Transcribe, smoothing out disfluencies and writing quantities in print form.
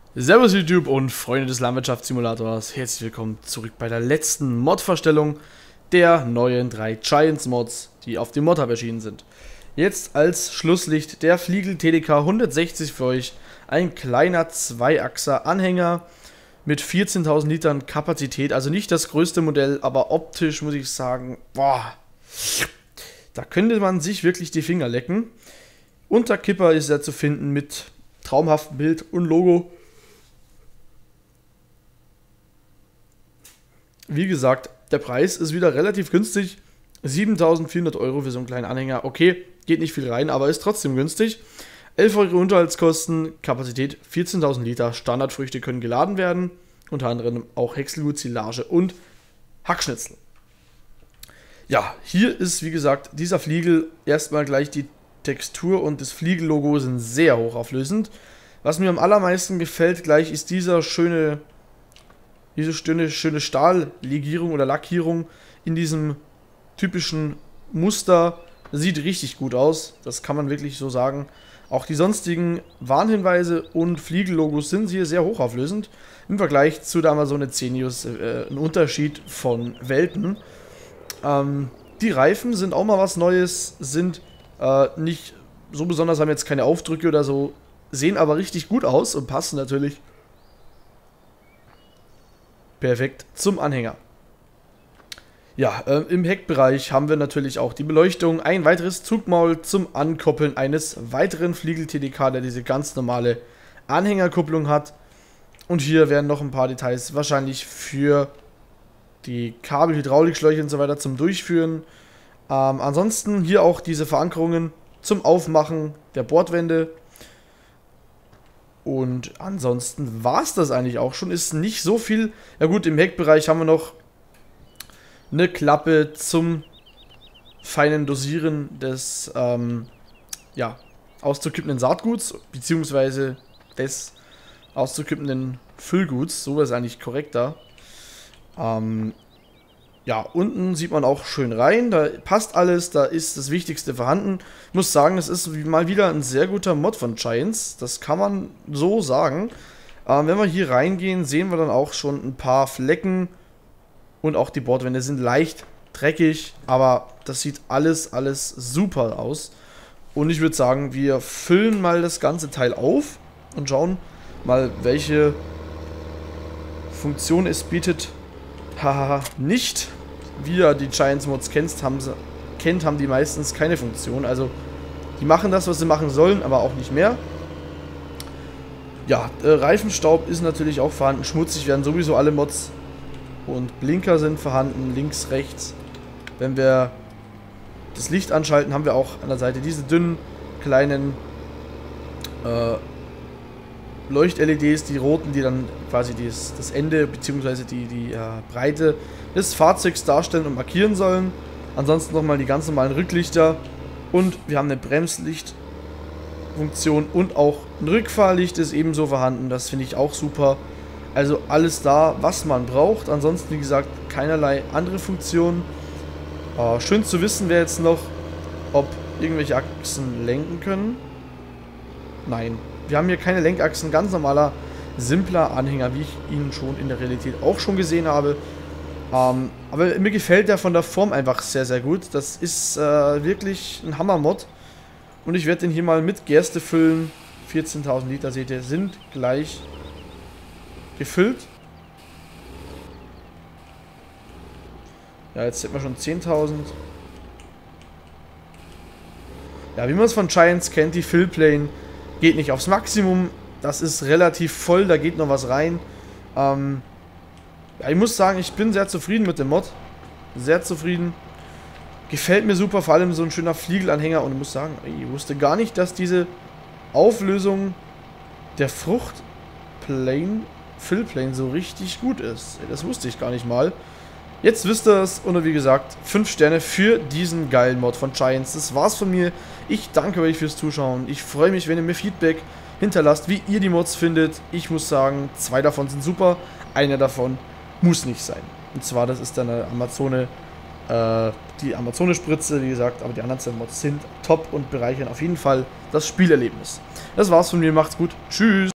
Servus YouTube und Freunde des Landwirtschaftssimulators, herzlich willkommen zurück bei der letzten Mod-Vorstellung der neuen 3 Giants Mods, die auf dem Mod-Hub erschienen sind. Jetzt als Schlusslicht der Fliegl TDK 160 für euch, ein kleiner Zweiachser Anhänger mit 14.000 Litern Kapazität, also nicht das größte Modell, aber optisch muss ich sagen, boah, da könnte man sich wirklich die Finger lecken. Unter Kipper ist er zu finden mit traumhaftem Bild und Logo. Wie gesagt, der Preis ist wieder relativ günstig. 7.400 € für so einen kleinen Anhänger. Okay, geht nicht viel rein, aber ist trotzdem günstig. 11 € Unterhaltskosten, Kapazität 14.000 Liter. Standardfrüchte können geladen werden. Unter anderem auch Häckselgut, Silage und Hackschnitzel. Ja, hier ist wie gesagt dieser Fliegel. Erstmal gleich die Textur und das Fliegel-Logo sind sehr hochauflösend. Was mir am allermeisten gefällt gleich ist diese schöne Stahllegierung oder Lackierung in diesem typischen Muster. Sieht richtig gut aus, das kann man wirklich so sagen. Auch die sonstigen Warnhinweise und Fliegel-Logos sind hier sehr hochauflösend. Im Vergleich zu der Amazone Zenius ein Unterschied von Welten. Die Reifen sind auch mal was Neues, sind nicht so besonders, haben jetzt keine Aufdrücke oder so, sehen aber richtig gut aus und passen natürlich perfekt zum Anhänger. Ja, im Heckbereich haben wir natürlich auch die Beleuchtung, ein weiteres Zugmaul zum Ankoppeln eines weiteren Fliegl TDK, der diese ganz normale Anhängerkupplung hat. Und hier werden noch ein paar Details wahrscheinlich für die Kabel, Hydraulikschläuche und so weiter zum Durchführen. Ansonsten hier auch diese Verankerungen zum Aufmachen der Bordwände. Und ansonsten war es das eigentlich auch schon. Ist nicht so viel. Ja gut, im Heckbereich haben wir noch eine Klappe zum feinen Dosieren des auszukippenden Saatguts, beziehungsweise des auszukippenden Füllguts. So ist eigentlich korrekter. Ja, unten sieht man auch schön rein, da passt alles, da ist das Wichtigste vorhanden. Ich muss sagen, es ist mal wieder ein sehr guter Mod von Giants, das kann man so sagen. Wenn wir hier reingehen, sehen wir dann auch schon ein paar Flecken und auch die Bordwände sind leicht dreckig, aber das sieht alles super aus. Und ich würde sagen, wir füllen mal das ganze Teil auf und schauen mal, welche Funktion es bietet. Haha, nicht. Wie ihr die Giants Mods kennt, haben die meistens keine Funktion. Also, die machen das, was sie machen sollen, aber auch nicht mehr. Ja, Reifenstaub ist natürlich auch vorhanden. Schmutzig werden sowieso alle Mods. Und Blinker sind vorhanden, links, rechts. Wenn wir das Licht anschalten, haben wir auch an der Seite diese dünnen, kleinen Leucht-LEDs, die roten, die dann quasi das Ende bzw. die Breite des Fahrzeugs darstellen und markieren sollen. Ansonsten nochmal die ganz normalen Rücklichter und wir haben eine Bremslichtfunktion und auch ein Rückfahrlicht ist ebenso vorhanden. Das finde ich auch super. Also alles da, was man braucht. Ansonsten, wie gesagt, keinerlei andere Funktionen. Schön zu wissen wäre jetzt noch, ob irgendwelche Achsen lenken können. Nein. Wir haben hier keine Lenkachsen, ganz normaler, simpler Anhänger, wie ich ihn schon in der Realität auch schon gesehen habe. Aber mir gefällt der von der Form einfach sehr gut. Das ist wirklich ein Hammer-Mod. Und ich werde den hier mal mit Gerste füllen. 14.000 Liter, seht ihr, sind gleich gefüllt. Ja, jetzt hätten wir schon 10.000. Ja, wie man es von Giants kennt, die Fillplane geht nicht aufs Maximum, das ist relativ voll, da geht noch was rein. Ja, ich muss sagen, ich bin sehr zufrieden mit dem Mod. Sehr zufrieden. Gefällt mir super, vor allem so ein schöner Fliegelanhänger. Und ich muss sagen, ich wusste gar nicht, dass diese Auflösung der Fillplane so richtig gut ist. Das wusste ich gar nicht mal. Jetzt wisst ihr es und wie gesagt, 5 Sterne für diesen geilen Mod von Giants. Das war's von mir. Ich danke euch fürs Zuschauen. Ich freue mich, wenn ihr mir Feedback hinterlasst, wie ihr die Mods findet. Ich muss sagen, 2 davon sind super. Einer davon muss nicht sein. Und zwar, das ist dann eine Amazone, die Amazone-Spritze, wie gesagt. Aber die anderen 2 Mods sind top und bereichern auf jeden Fall das Spielerlebnis. Das war's von mir. Macht's gut. Tschüss.